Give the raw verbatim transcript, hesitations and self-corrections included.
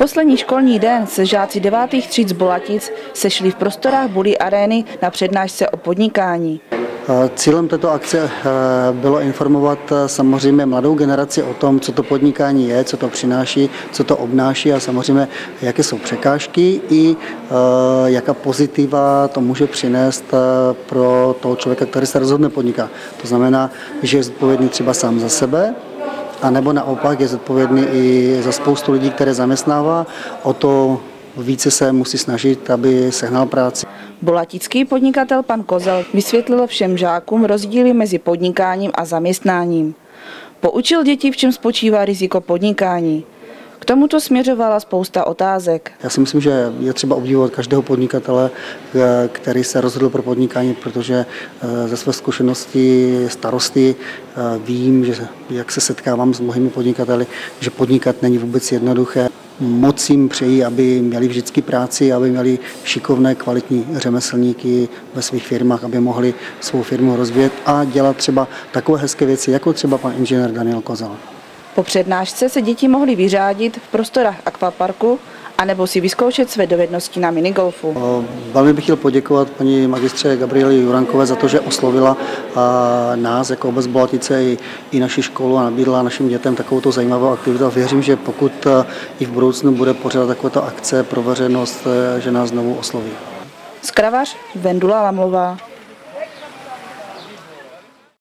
Poslední školní den se žáci devátých tříd z Bolatic sešli v prostorách Bully Arény na přednášce o podnikání. Cílem této akce bylo informovat samozřejmě mladou generaci o tom, co to podnikání je, co to přináší, co to obnáší a samozřejmě, jaké jsou překážky i jaká pozitiva to může přinést pro toho člověka, který se rozhodne podnikat. To znamená, že je zodpovědný třeba sám za sebe, a nebo naopak je zodpovědný i za spoustu lidí, které zaměstnává, o to více se musí snažit, aby sehnal práci. Bolatický podnikatel pan Kozel vysvětlil všem žákům rozdíly mezi podnikáním a zaměstnáním. Poučil děti, v čem spočívá riziko podnikání. K tomuto směřovala spousta otázek. Já si myslím, že je třeba obdivovat každého podnikatele, který se rozhodl pro podnikání, protože ze své zkušenosti starosty vím, že jak se setkávám s mnohými podnikateli, že podnikat není vůbec jednoduché. Moc jim přeji, aby měli vždycky práci, aby měli šikovné, kvalitní řemeslníky ve svých firmách, aby mohli svou firmu rozvíjet a dělat třeba takové hezké věci, jako třeba pan inženýr Daniel Kozel. Po přednášce se děti mohly vyřádit v prostorách akvaparku anebo si vyzkoušet své dovednosti na minigolfu. Velmi bych chtěl poděkovat paní magistře Gabrieli Jurankové za to, že oslovila nás jako obec Bolatice i, i naši školu a nabídla našim dětem takovouto zajímavou aktivitu. Věřím, že pokud i v budoucnu bude pořádat takovéto akce pro veřejnost, že nás znovu osloví. Skravař Vendula Lamlová.